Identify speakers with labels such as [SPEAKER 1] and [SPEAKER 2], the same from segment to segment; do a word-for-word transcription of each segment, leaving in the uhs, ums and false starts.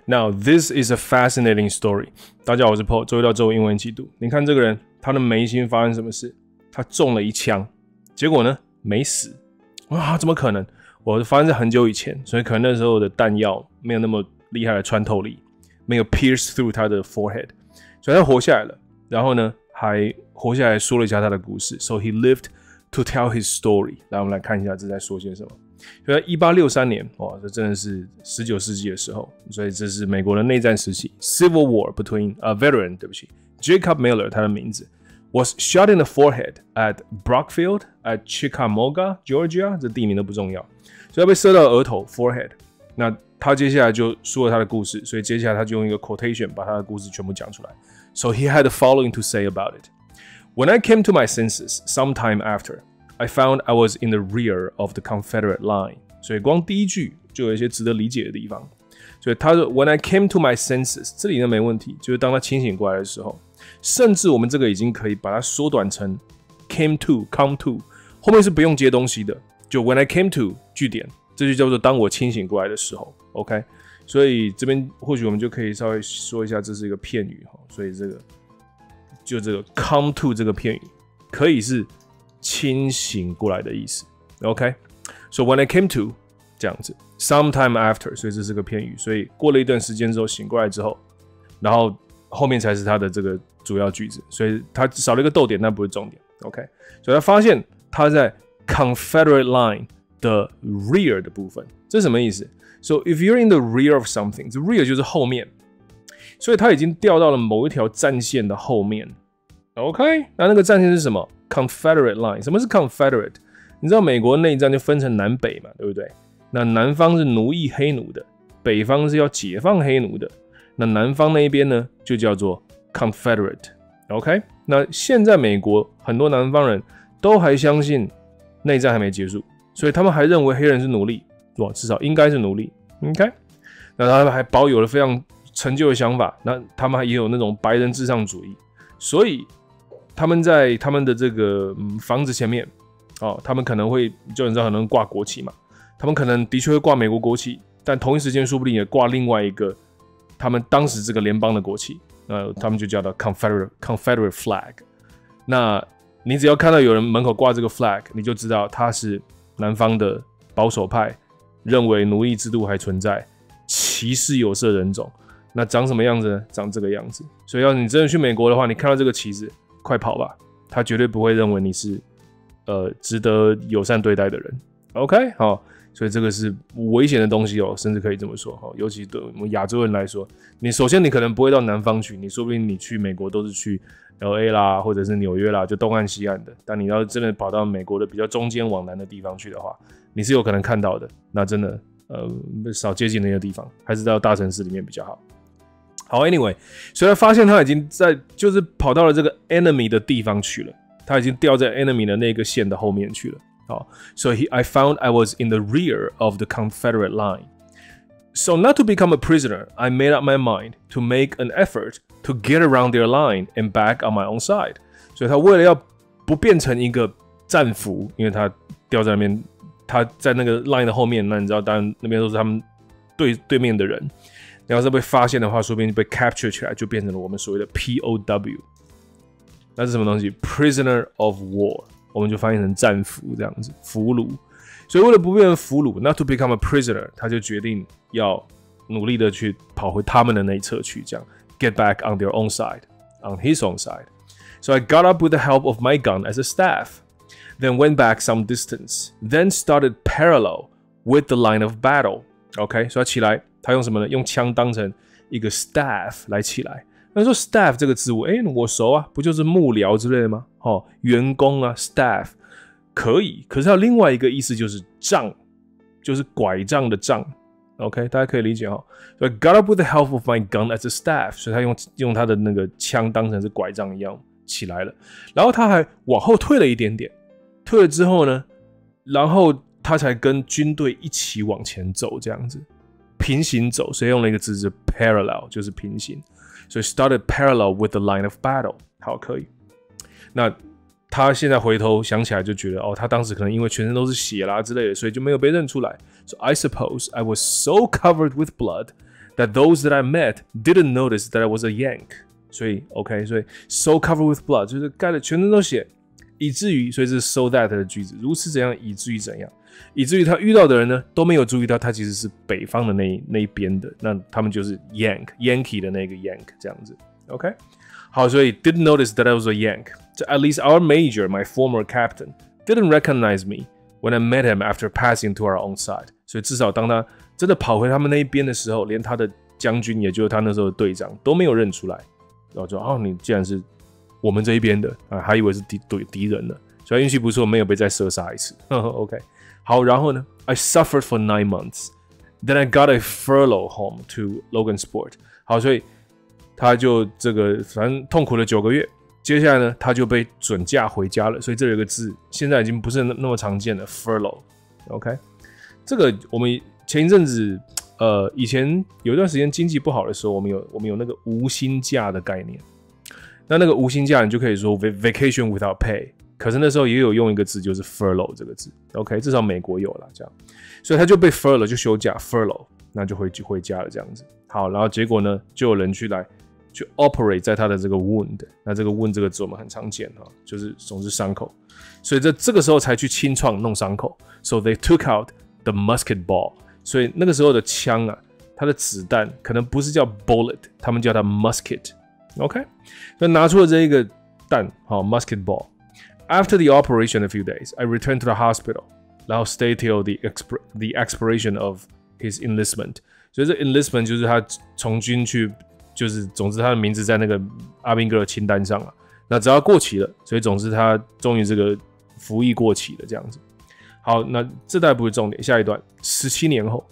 [SPEAKER 1] Now this is a fascinating story. 大家好，我是 Paul， 周一到周五英文一起读。你看这个人，他的眉心发生什么事？他中了一枪，结果呢没死。哇，怎么可能？我发生在很久以前，所以可能那时候的弹药没有那么厉害的穿透力，没有 pierce through 他的 forehead， 所以他活下来了。然后呢，还活下来说了一下他的故事。So he lived to tell his story. 来，我们来看一下这在说些什么。所以在一八六三年，哇，这真的是十九世纪的时候，所以这是美国的内战时期 ，Civil War between a veteran， 对不起 ，Jacob Miller， 他的名字 was shot in the forehead at Brockfield at Chickamauga, Georgia， 这地名都不重要，所以他被射到额头 forehead。那他接下来就说了他的故事，所以接下来他就用一个 quotation 把他的故事全部讲出来。So he had the following to say about it. When I came to my senses sometime after.I found I was in the rear of the Confederate line. 所以光第一句就有一些值得理解的地方。所以他说 When I came to my senses， 这里呢没问题，就是当他清醒过来的时候，甚至我们这个已经可以把它缩短成 came to, come to， 后面是不用接东西的，就 When I came to 句点，这就叫做当我清醒过来的时候 ，OK？ 所以这边或许我们就可以稍微说一下，这是一个片语，所以这个就这个 come to 这个片语可以是清醒过来的意思 ，OK？ So when I came to 这样子 ，sometime after， 所以这是个片语，所以过了一段时间之后醒过来之后，然后后面才是它的这个主要句子，所以它少了一个逗点，但不是重点 ，OK？ 所以他发现他在 Confederate line 的 rear 的部分，这是什么意思 ？So if you're in the rear of something， 这 rear 就是后面，所以他已经掉到了某一条战线的后面 ，OK？ 那那个战线是什么？Confederate line， 什么是 Confederate？ 你知道美国内战就分成南北嘛，对不对？那南方是奴役黑奴的，北方是要解放黑奴的。那南方那一边呢，就叫做 Confederate。OK？ 那现在美国很多南方人都还相信内战还没结束，所以他们还认为黑人是奴隶，哇，至少应该是奴隶。OK？ 那他们还保有了非常陈旧的想法，那他们也有那种白人至上主义，所以他们在他们的这个、嗯、房子前面，哦，他们可能会，就你知道，可能挂国旗嘛，他们可能的确会挂美国国旗，但同一时间说不定也挂另外一个他们当时这个联邦的国旗，呃，他们就叫做 Confederate Confederate flag。那你只要看到有人门口挂这个 flag， 你就知道他是南方的保守派，认为奴役制度还存在，歧视有色人种。那长什么样子呢？长这个样子。所以要你真的去美国的话，你看到这个旗子，快跑吧！他绝对不会认为你是呃值得友善对待的人。OK， 好，所以这个是危险的东西哦，甚至可以这么说哦。尤其对我们亚洲人来说，你首先你可能不会到南方去，你说不定你去美国都是去 L A 啦，或者是纽约啦，就东岸西岸的。但你要真的跑到美国的比较中间往南的地方去的话，你是有可能看到的。那真的呃少接近那些地方，还是到大城市里面比较好。好 ，Anyway， 所以他发现他已经在就是跑到了这个 enemy 的地方去了，他已经掉在 enemy 的那个线的后面去了。好 ，So he, I found I was in the rear of the Confederate line. So not to become a prisoner, I made up my mind to make an effort to get around their line and back on my own side. 所以他为了要不变成一个战俘，因为他掉在那边，他在那个 line 的后面，那你知道，当然那边都是他们对对面的人。要是被发现的话，说不定被 capture 起来，就变成了我们所谓的 P O W。那是什么东西 ？Prisoner of war， 我们就翻译成战俘这样子，俘虏。所以为了不变成俘虏 ，not to become a prisoner， 他就决定要努力的去跑回他们的那一侧去，这样 get back on their own side, on his own side. So I got up with the help of my gun as a staff, then went back some distance, then started parallel with the line of battle. OK， 所以他起来。他用什么呢？用枪当成一个 staff 来起来。那说 staff 这个字，我哎，我熟啊，不就是幕僚之类的吗？哦，员工啊 ，staff 可以。可是它有另外一个意思就是杖，就是拐杖的杖。OK， 大家可以理解哈、哦。所以 got up with the help of my gun as a staff， 所以他用用他的那个枪当成是拐杖一样起来了。然后他还往后退了一点点，退了之后呢，然后他才跟军队一起往前走，这样子。平行走，所以用了一个字是 parallel， 就是平行。所以 started parallel with the line of battle。好，可以。那他现在回头想起来就觉得，哦，他当时可能因为全身都是血啦之类的，所以就没有被认出来。So I suppose I was so covered with blood that those that I met didn't notice that I was a Yank。所以 OK， 所以 so covered with blood 就是盖了全身都血，以至于所以是 so that 的句子，如此怎样，以至于怎样，以至于他遇到的人呢都没有注意到他其实是北方的那那一边的，那他们就是 Yank Yankee 的那个 Yank 这样子 OK。好，所以 didn't notice that I was a Yank. So at least our major, my former captain, didn't recognize me when I met him after passing to our own side. 所以至少当他真的跑回他们那一边的时候，连他的将军，也就是他那时候的队长都没有认出来。然后说：“哦，你既然是我们这一边的啊，还以为是敌敌人呢。”所以运气不错，没有被再射杀一次。OK， 好，然后呢 ，I suffered for nine months. Then I got a furlough home to Logansport. 好，所以他就这个反正痛苦了九个月。接下来呢，他就被准假回家了。所以这里有个字，现在已经不是那么常见了 ，furlough。OK， 这个我们前一阵子。呃，以前有一段时间经济不好的时候，我们有我们有那个无薪假的概念。那那个无薪假，你就可以说 vacation without pay。可是那时候也有用一个字，就是 furlough 这个字。OK， 至少美国有了这样，所以他就被 furlough 就休假 furlough， 那就回回家了这样子。好，然后结果呢，就有人去来去 operate 在他的这个 wound。那这个 wound 这个字我们很常见哈，就是总之伤口。所以在这个时候才去清创弄伤口。So they took out the musket ball。所以那个时候的枪啊，它的子弹可能不是叫 bullet， 他们叫它 musket。OK， 所以拿出了这一个弹，好 musket ball。After the operation a few days, I returned to the hospital， 然后 stay till the exp the expiration of his enlistment。所以这 enlistment 就是他从军去，就是总之他的名字在那个阿兵哥的清单上了。那只要过期了，所以总之他终于这个服役过期了这样子。好，那这代不是重点，下一段，十七年后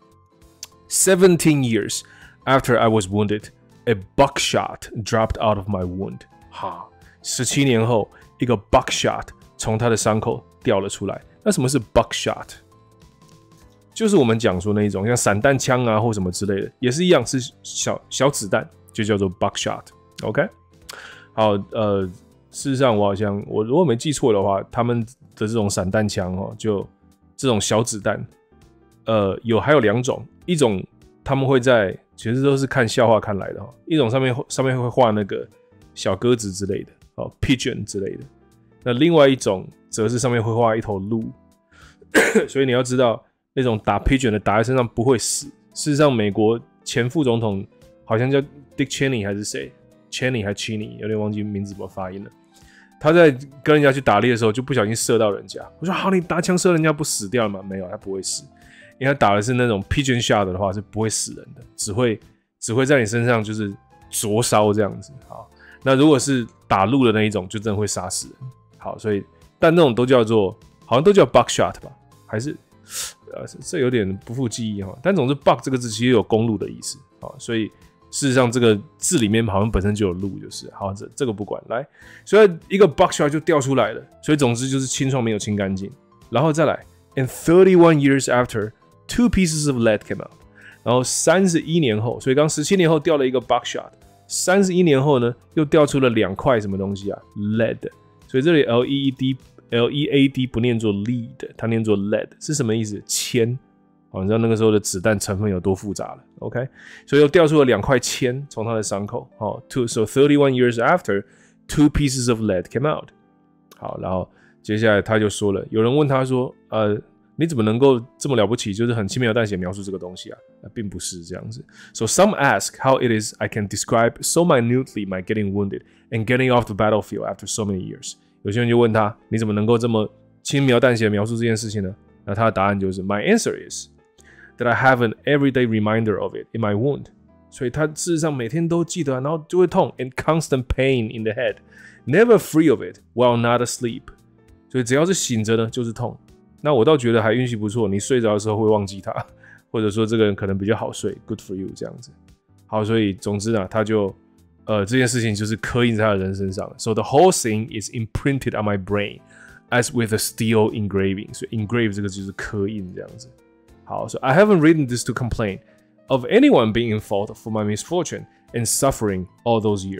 [SPEAKER 1] ，seventeen years after I was wounded, a buckshot dropped out of my wound。哈，十七年后，一个 buckshot 从他的伤口掉了出来。那什么是 buckshot？ 就是我们讲说那一种像散弹枪啊或什么之类的，也是一样是小小子弹，就叫做 buckshot。OK， 好，呃，事实上我好像我如果没记错的话，他们的这种散弹枪哦，就这种小子弹，呃，有还有两种，一种他们会在其实都是看笑话看来的哈，一种上面上面会画那个小鸽子之类的哦 ，pigeon 之类的，那另外一种则是上面会画一头鹿，所以你要知道那种打 pigeon 的打在身上不会死。事实上，美国前副总统好像叫 Dick Cheney 还是谁 ，Cheney 还 Cheney， 有点忘记名字怎么发音了。他在跟人家去打猎的时候，就不小心射到人家。我说：“好，你打枪射人家不死掉了吗？”没有，他不会死，因为他打的是那种 pigeon shot 的话是不会死人的，只会只会在你身上就是灼烧这样子。好，那如果是打鹿的那一种，就真的会杀死人。好，所以但那种都叫做好像都叫 buckshot 吧？还是呃这有点不复记忆哈。但总之 buck 这个字其实有公鹿的意思。好，所以。事实上，这个字里面好像本身就有鹿，就是好，这这个不管来，所以一个 buckshot 就掉出来了，所以总之就是清创没有清干净，然后再来 ，and thirty-one years after, two pieces of lead came out， 然后三十一年后，所以刚十七年后掉了一个 buckshot， 三十一年后呢又掉出了两块什么东西啊 ，lead， 所以这里 L E E D L E A D 不念作 lead， 它念作 lead 是什么意思？铅。哦，你知道那个时候的子弹成分有多复杂了 ，OK？ 所以又掉出了两块铅从他的伤口。哦 ，two so thirty-one years after, two pieces of lead came out。好，然后接下来他就说了，有人问他说，呃，你怎么能够这么了不起，就是很轻描淡写描述这个东西啊？呃、并不是这样子。So some ask how it is I can describe so minutely my getting wounded and getting off the battlefield after so many years。有些人就问他，你怎么能够这么轻描淡写描述这件事情呢？那他的答案就是 ，My answer is。that I have an everyday reminder of it in my wound， 所以他事实上每天都记得，然后就会痛 ，and constant pain in the head, never free of it while not asleep。所以只要是醒着呢，就是痛。那我倒觉得还运气不错，你睡着的时候会忘记它，或者说这个人可能比较好睡 ，good for you 这样子。好，所以总之呢，他就呃这件事情就是刻印在他的人身上。So the whole thing is imprinted on my brain as with a steel engraving。所以 engrave 这个就是刻印这样子。好 ，So I haven't written this to complain of anyone being in fault for my misfortune and suffering all those years。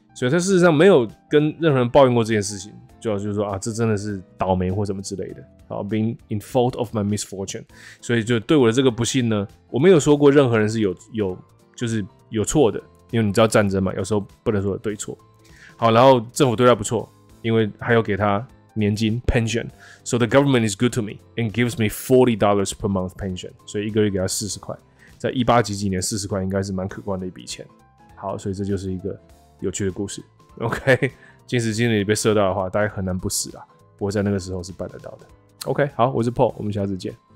[SPEAKER 1] 所以他事实上没有跟任何人抱怨过这件事情，就就是说啊，这真的是倒霉或什么之类的。好 ，being in fault of my misfortune， 所以就对我的这个不幸呢，我没有说过任何人是有有就是有错的，因为你知道战争嘛，有时候不能说有对错。好，然后政府对他不错，因为还有给他年金 pension，so the government is good to me and gives me forty dollars per month pension， 所以一个月给他四十块，在一八几几年四十块应该是蛮可观的一笔钱。好，所以这就是一个有趣的故事。OK， 今时今日你被射到的话，大概很难不死啊，不过在那个时候是办得到的。OK， 好，我是 Paul， 我们下次见。